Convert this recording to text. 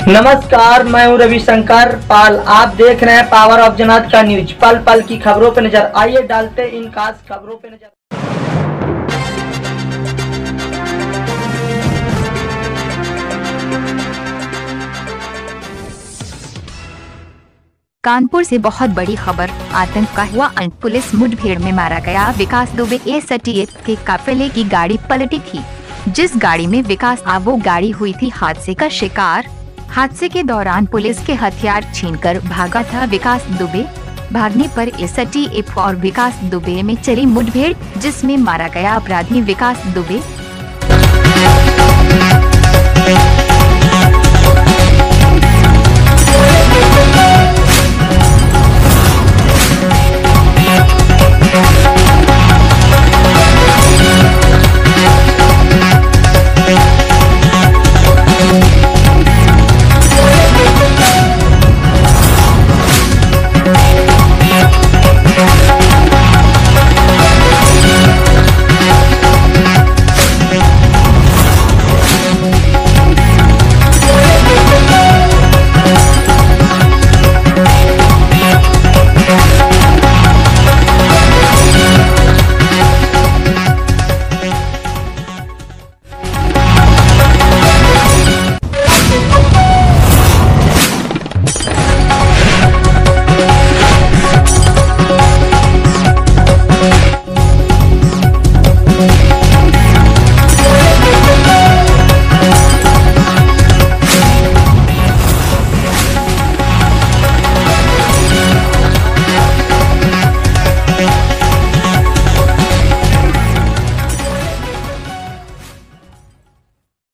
नमस्कार, मैं हूं रविशंकर पाल। आप देख रहे हैं पावर ऑफ जनात का न्यूज। पल पल की खबरों पर नजर। आइए डालते इन खास खबरों पर नजर। कानपुर से बहुत बड़ी खबर। आतंक का हुआ अंत। पुलिस मुठभेड़ में मारा गया विकास दुबे। एसटीएफ के काफिले की गाड़ी पलटी थी। जिस गाड़ी में विकास था वो गाड़ी हुई थी हादसे का शिकार। हादसे के दौरान पुलिस के हथियार छीनकर भागा था विकास दुबे। भागने पर एसटीएफ और विकास दुबे में चली मुठभेड़, जिसमें मारा गया अपराधी विकास दुबे।